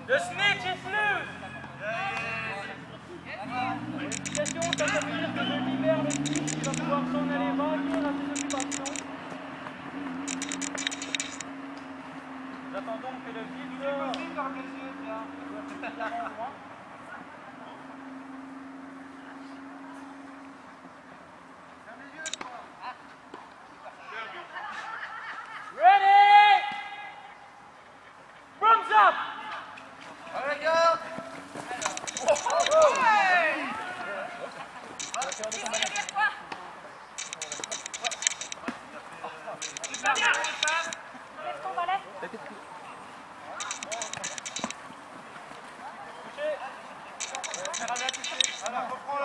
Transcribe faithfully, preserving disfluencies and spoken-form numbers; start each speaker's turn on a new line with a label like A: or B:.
A: The snitch is loose! L'éducation, ça veut dire que je libère le snitch qui va pouvoir s'en aller vainqueur à ses occupations. Nous attendons que le Victor... Ready! Thumbs up!
B: Allez, gars! Alors, reprends